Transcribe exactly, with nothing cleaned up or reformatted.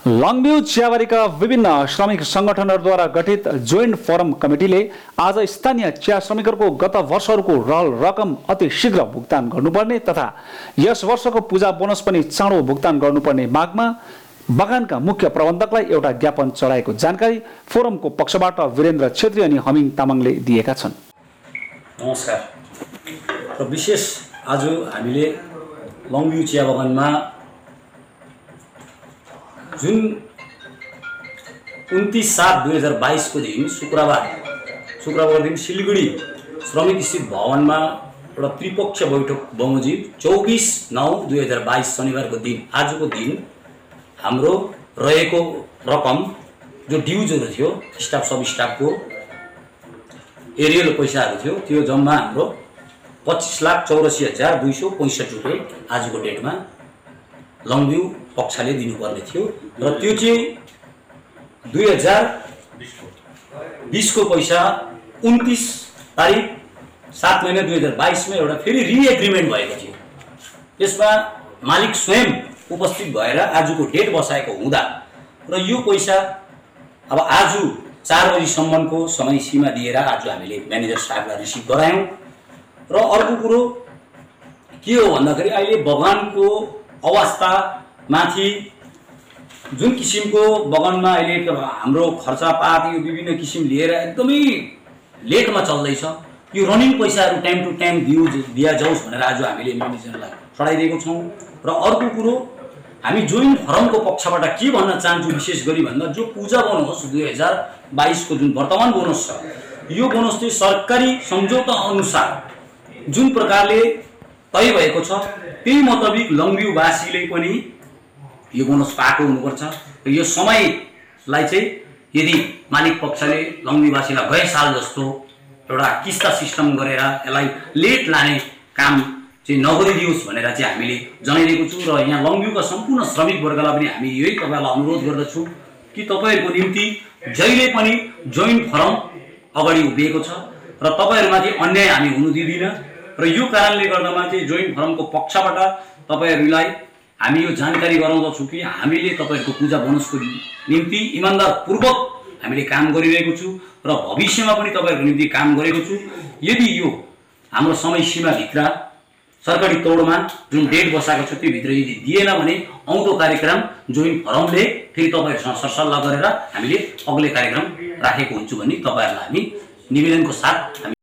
लङभ्यू चियाबारीका विभिन्न श्रमिक संगठनहरूद्वारा गठित जोइन्ट फोरम कमिटीले आज स्थानीय चिया श्रमिकहरूको गत वर्षहरूको रहल रकम अति शीघ्र भुक्तान गर्नुपर्ने तथा यस वर्षको पूजा बोनस पनि चाँडो भुक्तान गर्नुपर्ने मागमा बगानका मुख्य प्रबन्धकलाई एउटा ज्ञापन चढाएको जानकारी फोरमको पक्षबाट वीरेन्द्र छेत्री अनि हमिङ तामाङले दिएका छन्। नमस्कार। र विशेष आज हामीले लङभ्यू चिया बगानमा जुन उन्तीस सात दुई हजार बाईस को दिन शुक्रबार शुक्रबार दिन सिलगढी श्रमिक स्थित भवनमा एउटा त्रिपक्षीय बैठक बमोजिम चौबीस नौ दुई हजार बाईस शनिबार को दिन आज को दिन हाम्रो रहेको रकम जो ड्युजहरू थियो स्टाफ सब स्टाफको एरियल पैसाहरू थियो त्यो जम्मा हाम्रो पच्चीस लाख चौरासी हजार दुई सौ पैंसठ रुपियाँ आज को डेटमा लङभ्यू पक्षले दिनुपर्ने थियो र त्यो चाहिँ दुई हजार बीस को पैसा उन्तीस तारिक सात महिना दुई हजार बाईस में एउटा फेरि रिएग्रिमेन्ट भएको थियो। त्यसमा मालिक स्वयं उपस्थित भएर आजको डेट बसाएको हुँदा र यो पैसा अब आज चार बजीसम्मको समय सीमा दिएर आज हामीले म्यानेजर साहबलाई रिसिभ गरायौं। र अर्को कुरो के हो भन्दाखेरि अहिले बगानको अवस्था माथि जुन किसिमको बगानमा अहिले हाम्रो खर्चपात यो विभिन्न किसिम लिएर एकदमै लेटमा चल्दैछ, यो रनिङ पैसाहरू टाइम टु टाइम दिउ दिया जाओस् भनेर आज हामीले म्यानेजरलाई चढाइदिएको छौं। र अर्को कुरो हामी जोइन्ट फोरमको पक्षबाट के भन्न चाहन्छु विशेष गरी भन्दा जो पूजा बोनस दुई हजार बाईस को जुन वर्तमान बोनस छ यो बोनस चाहिँ सरकारी सम्झौता अनुसार जुन प्रकारले तय भएको छ त्यही मुताबिक लङभ्यूवासीले पनि यो बोनस पाएको हुनुपर्छ। र यो समयलाई चाहिँ यदि मालिक पक्षले लङभ्यूवासीलाई गए साल जस्तो एउटा किस्ता सिस्टम गरेर यसलाई लेट लाने काम चाहिँ नगरिदियोस् भनेर चाहिँ हामीले जनाइदिएको छु। र यहाँ लङभ्यूका सम्पूर्ण श्रमिक वर्गलाई पनि हामी यही तपाईलाई अनुरोध गर्दछौं कि तपाईहरुको निम्ति जहिले पनि जोइन्ट फोरम अगाडि उभिएको छ र तपाईहरुमाथि अन्याय हामी हुनु दिँदैन। र यो कारणले गर्दामा चाहिँ जोइन्ट फोरमको पक्षबाट तपाईहरुलाई हामी यो जानकारी गराउँदछौं कि हामीले तपाईहरुको पूजा बोनसको निम्ति इमानदार पूर्वक हामीले काम गरिरहेको छु र भविष्यमा पनि तपाईहरुको निम्ति काम गरेको छु। यदि यो हाम्रो समय सीमा भित्र सरकारी तौरमा जुन डेट बसाएको छ त्यो भित्र यदि दिएन भने आउँदो कार्यक्रम जोइन्ट फोरमले फेरि तपाईहरुसँग सरसल्लाह गरेर हामीले अग्लो कार्यक्रम राखेको हुन्छौं भन्ने तपाईहरुलाई हामी निवेदनको साथ हामी